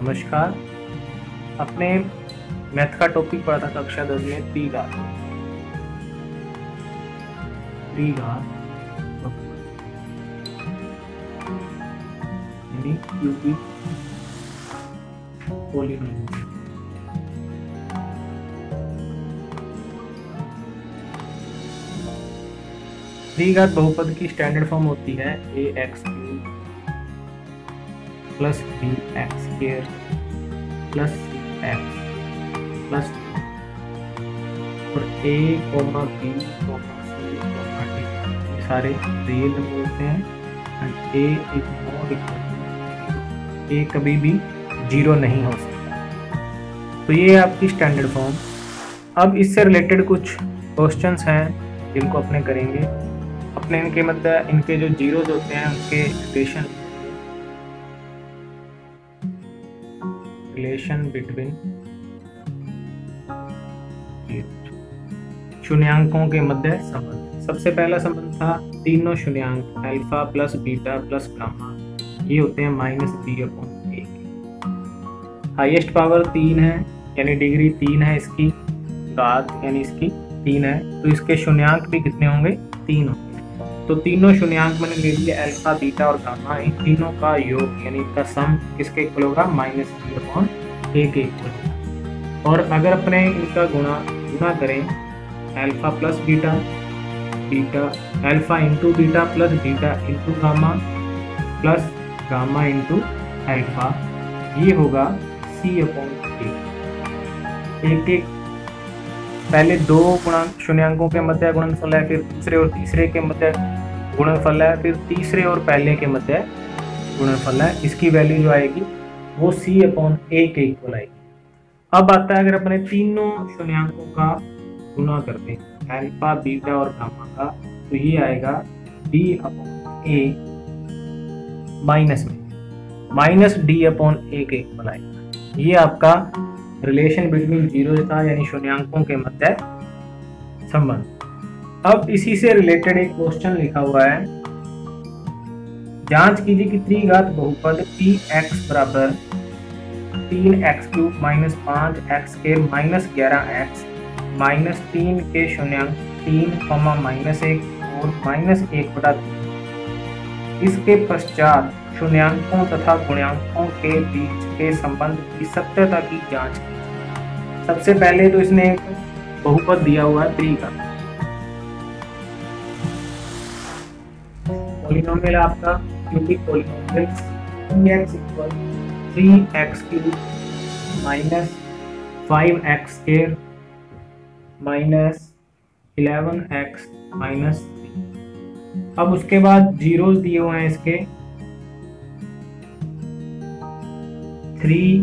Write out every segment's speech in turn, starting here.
नमस्कार। अपने मैथ का टॉपिक पढ़ा था कक्षा 10 में त्रिघात यानी क्यूबिक पॉलिनोमियल। त्रिघात बहुपद की स्टैंडर्ड फॉर्म होती है ax³ plus bx² plus cx plus और a, b, c, d ये सारे रियल नंबर होते हैं and a is not equal, a कभी भी 0 नहीं हो सकता। तो ये आपकी स्टैंडर्ड फॉर्म। अब इससे रिलेटेड कुछ क्वेश्चंस हैं जिनको अपने करेंगे। अपने इनके मतलब इनके जो जीरोज होते हैं उनके रिलेशन बिटवीन शून्यांकों के मध्य संबंध। सबसे पहला संबंध था तीनों शून्यांक alpha plus beta plus gamma ये होते हैं -b/a। हाईएस्ट पावर 3 है यानी डिग्री 3 है, इसकी घात यानी इसकी 3 है, तो इसके शून्यांक भी कितने होंगे? 3 होंगे। तो तीनों शून्यांक मैंने ले लिए अल्फा बीटा और गामा, इन तीनों का योग यानी इनका सम किसके इक्वल होगा? -b/a के इक्वल होगा। और अगर अपने इनका गुणा करें alpha plus beta, alpha into beta plus beta into gamma plus gamma into alpha, ये होगा c/a। एक पहले दो शून्यांकों के मध्य गुणनफल है, फिर दूसरे और तीसरे के मध्य गुणनफल है, फिर तीसरे और पहले के मध्य गुणनफल है। इसकी वैल्यू जो आएगी वो c/a के इक्वल आएगी। अब आता है अगर अपने तीनों शून्यांकों का गुणा करते हैं अल्फा बीटा और गामा का, तो ये आएगा b/a माइनस d/a के इक्वल आएगा। ये आपका रिलेशन बिटवीन जीरो था यानी शून्यांकों के मध्य संबंध। अब इसी से रिलेटेड एक क्वेश्चन लिखा हुआ है, जांच कीजिए कि त्रिघात बहुपद px बराबर 3x³ - 5x² - 11x -3 के शून्यांक 3, -1 और -1/3 इसके पश्चात शून्यांकों तथा गुण्यांकों के बीच के संबंध की सत्यता की जांच की। सबसे पहले तो इसने एक बहुपद दिया हुआ है त्रिघात पॉलिनोमियल आपका cubic polynomial px = 3x³ - 5x² - 11x - 3। अब उसके बाद जीरोस दिए हुए हैं इसके 3,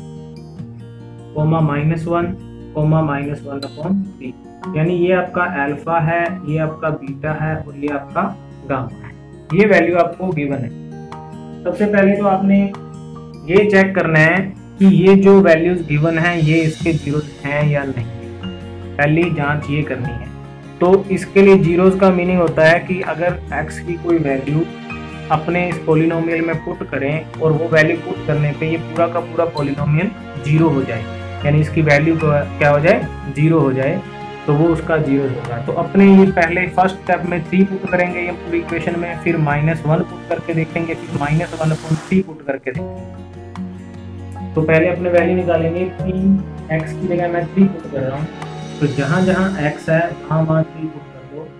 -1, -1/3, यानी ये आपका अल्फा है, ये आपका बीटा है और ये आपका गामा है। ये वैल्यू आपको गिवन है। सबसे पहले तो आपने ये चेक करना है कि ये जो वैल्यूज गिवन है ये इसके जीरोस हैं या नहीं, पहली जांच ये करनी है। तो इसके लिए जीरोस का मीनिंग होता है कि अगर x की कोई वैल्यू अपने इस पॉलिनोमियल में पुट करें और वो वैल्यू पुट करने पे ये पूरा का पूरा पॉलिनोमियल 0 हो जाए, यानी इसकी वैल्यू क्या हो जाए? 0 हो जाए, तो वो उसका 0 होगा। तो अपने ये पहले फर्स्ट स्टेप में 3 पुट करेंगे ये पूरी इक्वेशन में, फिर -1 पुट करके देखेंगे, फिर -1/3 पुट करके देखेंगे। तो पहले अपने वैल्यू निकालेंगे। 3x की जगह मैं 3 पुट कर रहा हूँ, तो जहां जहां x है वहां 3 पुट कर दो।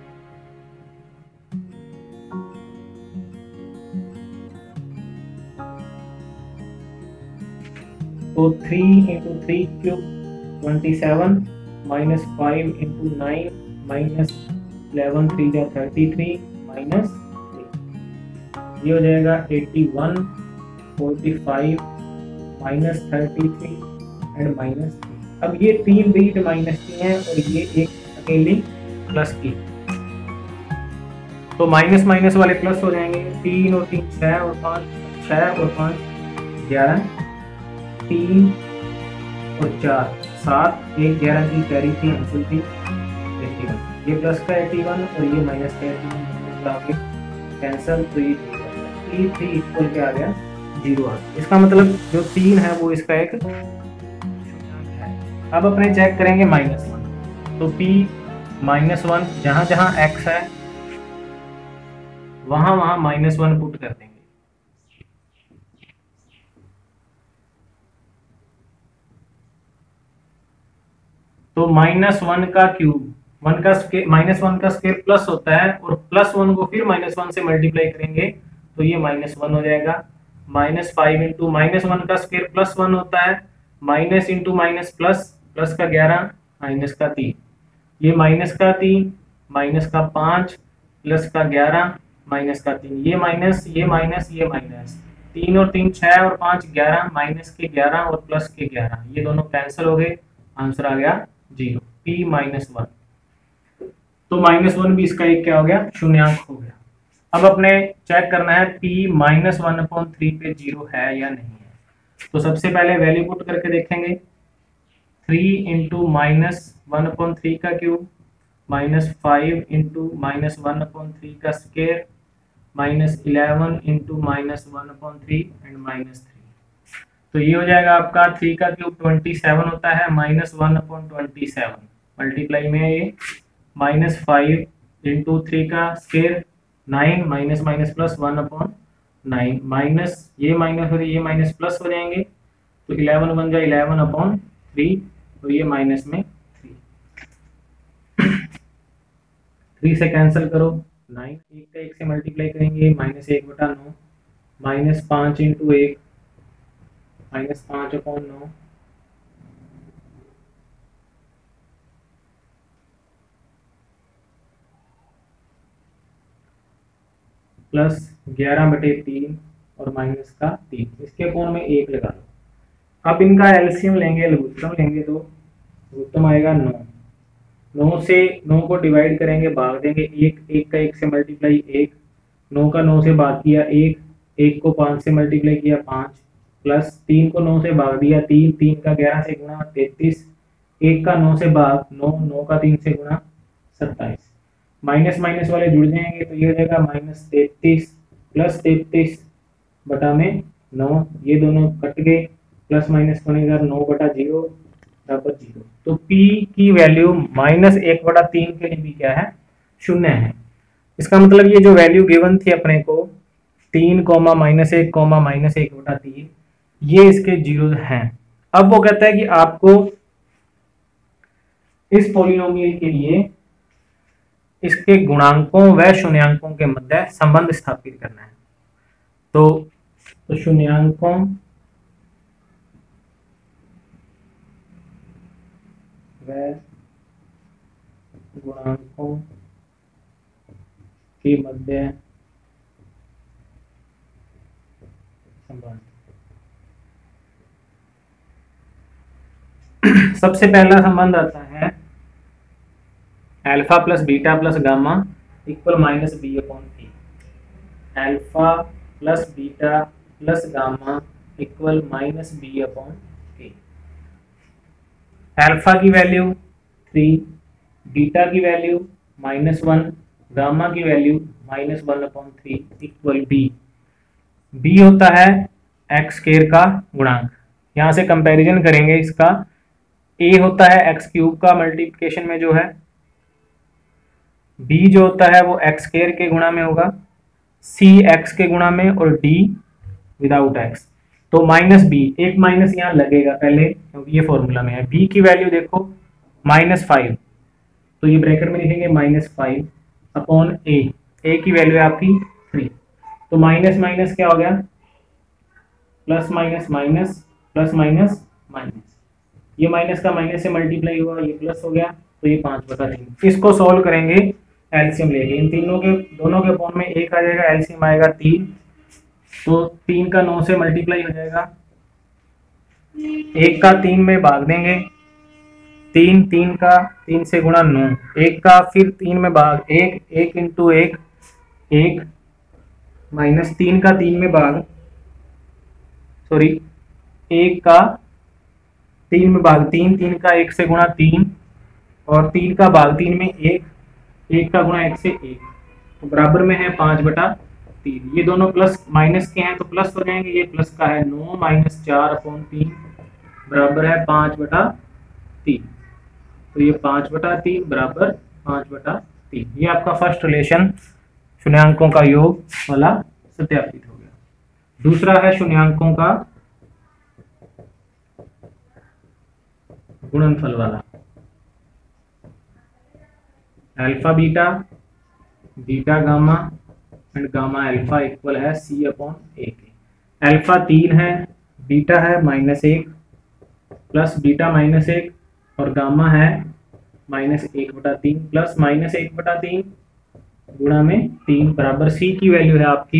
तो 3 × 3³ 27 -5 × 9 -11 3 × 33 -3, ये हो जाएगा 81 45 -33 एंड -3। अब ये 3 डिजिट माइनस की हैं और ये एक अकेली प्लस की, तो माइनस माइनस वाले प्लस हो जाएंगे। 3 और 3 6 और 5 6 और 5 11, 3 और 4 7, 1 11 की कैरी थी, आंसर थी 81। ये प्लस का 81 और ये माइनस का 81 कैंसल, तो ये 3 इक्वल क्या आ गया जीरो आ गया। इसका मतलब जो 3 है वो इसका एक शून्यांक है। अब अपने चेक करेंगे -1, तो p -1 जहां जहां x है वहां वहां -1 पुट कर देंगे। तो -1 का क्यूब, -1 का स्क्वायर प्लस होता है, और +1 को फिर -1 से मल्टीप्लाई करेंगे तो ये -1 हो जाएगा। -5 इंटू -1 का स्क्वायर +1 होता है, minus into minus plus, plus का 11 माइनस का 3, ये माइनस का 3 माइनस का 5 प्लस का 11 माइनस का 3, ये माइनस ये माइनस ये माइनस, 3 और 3 6 और 5 11, माइनस के 11 और प्लस के 11, ये दोनों कैंसिल हो गए, आंसर आ गया 0, p -1। तो -1 भी इसका एक क्या हो गया, शून्यांक हो गया। अब अपने चेक करना है p -1/3 पे 0 है या नहीं है। तो सबसे पहले वैल्यू पुट करके देखेंगे। 3 इंटू -1/3 का क्यूब, -5 इंटू -1/3 का स्क्वायर, -11 इंटू -1/3 एंड -3। तो ये हो जाएगा आपका 3 का क्यूब 27 होता है, -1/27 मल्टीप्लाई में ये -5 इंटू 3 का square 9 minus minus plus 1/9, minus ये माइनस और ये माइनस प्लस हो जाएंगे, तो 11 बन जाए 11/3, तो ये माइनस में 3 से कैंसिल करो, 9 1 का 1 से मल्टीप्लाई करेंगे, -1/9 -5 इंटू 1 -5/9 प्लस 11/3 और माइनस का 3, इसके अपोन में 1 लगा लो। अब इनका एलसीएम लेंगे, लघुत्तम लेंगे, तो लघुत्तम आएगा 9, 9 से 9 को डिवाइड करेंगे, भाग देंगे, 1 का 1 से मल्टीप्लाई 1, 9 का 9 से भाग किया 1, 1 को 5 से मल्टीप्लाई किया 5, प्लस 3 को 9 से भाग दिया 3, 3 का 11 से गुणा 33, 1 का 9 से भाग 9, 9 का 3 से गुणा 27, माइनस माइनस वाले जुड़ जाएंगे, तो ये हो जाएगा -33 प्लस 33 बटा में 9, ये दोनों कट गए, प्लस माइनस बनेगा 9/0 बराबर 0। तो p की वैल्यू -1/3 के लिए भी क्या है, शून्य है। इसका मतलब ये जो वैल्यू गिवन थी अपने को 3, -1, -1/3, ये इसके जीरो हैं। अब वो कहता है कि आपको इस पॉलिनोमियल के लिए इसके गुणांकों व शून्यांकों के मध्य संबंध स्थापित करना है। तो शून्यांकों व गुणांकों के मध्य संबंध। सबसे पहला संबंध आता है alpha plus beta plus gamma equal -b/a। Alpha plus beta plus gamma equal -b/a। Alpha की वैल्यू 3, बीटा की वैल्यू -1, गामा की वैल्यू -1/3 इक्वल b। b होता है एक्स स्क्वायर का गुणांक, यहाँ से कंपैरिजन करेंगे इसका। a होता है एक्स क्यूब का मल्टीप्लिकेशन में जो है, b जो होता है वो एक्स स्क्वायर के गुणा में होगा, c x के गुणा में, और d विदाउट x। तो -b, एक माइनस यहाँ लगेगा पहले क्योंकि ये फॉर्मूला में है। b की वैल्यू देखो -5, तो ये ब्रैकेट में लिखेंगे -5/a, a की वैल्यू है आपकी 3, तो माइनस माइनस क्या हो गया, plus minus minus, plus minus minus, ये माइनस का माइनस से मल्टीप्लाई हुआ, ये प्लस हो गया, तो ये 5/3। इसको सॉल्व करेंगे एलसीएम लेके, इन तीनों के दोनों के अपॉन में 1 आ जाएगा, एलसीएम आएगा 3, तो 3 का 9 से मल्टीप्लाई हो जाएगा, 1 का 3 में भाग देंगे, 3, 3 का 3 से गुणा 9, 1 का फिर 3 में भाग 1, 1 इंटू 1 1, माइनस 3 का 3 में भाग, सॉरी 1 का 3 में भाग 3, 3 का 1 से गुणा 3, और 3 का भाग 3 में 1, 1 का गुणा 1 से 1, तो बराबर में है 5/3। 3। ये दोनों प्लस माइनस के हैं तो प्लस हो जाएंगे, ये प्लस का है 9 माइनस 4/3 बराबर है 5/3। तो ये 5/3 बराबर 5/3। ये आपका फर्स्ट रिलेशन शून्यांकों का योग वाला सत्यापित हो गया। दूसरा है शून्यांकों का गुणनफल वाला। Alpha beta, beta gamma and gamma alpha equal है C/A के। अल्फा 3 है, बीटा है -1 प्लस बीटा -1 और गामा है -1/3 प्लस -1/3 गुणा में 3 बराबर C की वैल्यू है आपकी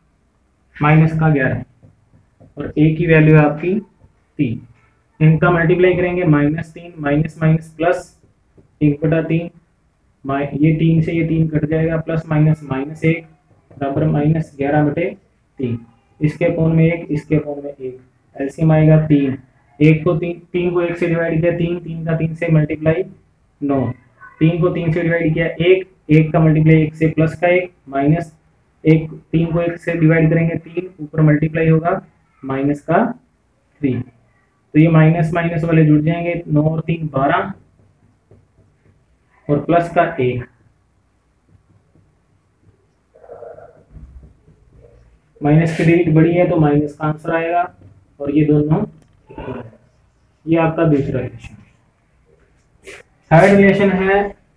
-11 और A की वैल्यू है आपकी 3। इनका मल्टीप्लाई करेंगे -3 माइनस प्लस 1/3, ये 3 से ये 3 कट जाएगा, प्लस -1 बराबर -11/3। इसके कोण में 1, इसके कोण में 1, एलसीएम आएगा 3। 1 को 3 को 1 से डिवाइड किया 3, 3 का 3 से मल्टीप्लाई 9, 3 को 3 से डिवाइड किया 1, 1 का मल्टीप्लाई 1 से प्लस का 1 माइनस 1, 3 को 1 से डिवाइड करेंगे 3, ऊपर मल्टीप्लाई होगा माइनस का 3। तो ये माइनस माइनस वाले जुड़ जाएंगे, 9 और 3 12 और प्लस का 1, माइनस की डिजिट बड़ी है तो माइनस का आंसर आएगा और ये दोनों इक्वल है। ये आपका दूसरा रिलेशन। थर्ड रिलेशन है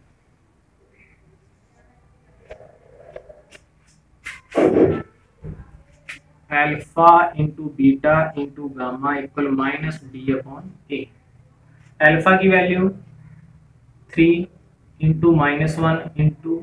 alpha into beta into gamma equal -D/A। Alpha की वैल्यू 3 इंटू -1 इंटू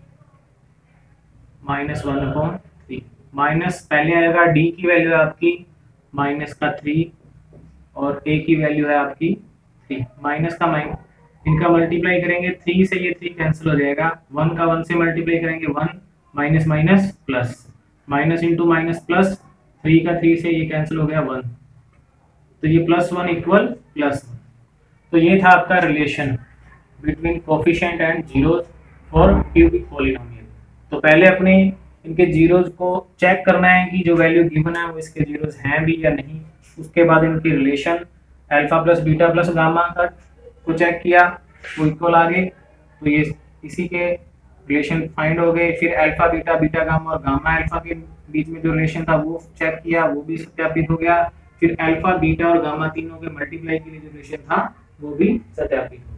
-1/3। माइनस पहले आएगा, डी की वैल्यू है आपकी -3 और ए की वैल्यू है आपकी 3। माइनस का इनका मल्टीप्लाई करेंगे 3 से ये 3 कैंसिल हो जाएगा, 1 का 1 से मल्टीप्लाई करेंगे 1, minus minus plus, minus into minus plus, 3 का 3 से ये कैंसिल हो गया 1, तो ये +1 इक्वल +1। तो ये था आपका relation between coefficient and zeros for cubic polynomial. तो पहले अपने इनके जीरोस को चेक करना है कि जो वैल्यू गिवन है वो इसके जीरोस हैं भी या नहीं। उसके बाद इनकी relation alpha plus beta plus gamma का को चेक किया, वो इक्वल आ गए, तो ये इसी के रिलेशन फाइंड हो गए। फिर अल्फा बीटा, बीटा गामा और गामा अल्फा के बीच में जो रिलेशन था वो चेक किया, वो भी सत्यापित हो गया। फिर अल्फा बीटा और गामा तीनों के मल्टीप्लाई के लिए जो रिलेशन था वो भी सत्यापित हो गया।